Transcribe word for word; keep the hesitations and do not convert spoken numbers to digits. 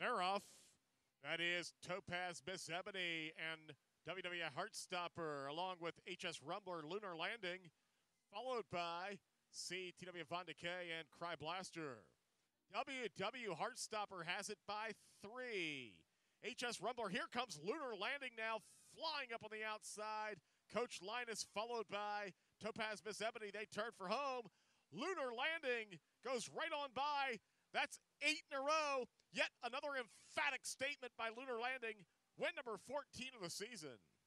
square-off. That is Topaz Miss Ebony and W W E Heartstopper, along with H S Rumbler Lunar Landing, followed by C T W Von Decay and Cry Blaster. W W Heartstopper has it by three. H S Rumbler, here comes Lunar Landing now, flying up on the outside. Coach Linus followed by Topaz Miss Ebony. They turn for home. Lunar Landing goes right on by. That's eight in a row. Yet another emphatic statement by Lunar Landing. Win number fourteen of the season.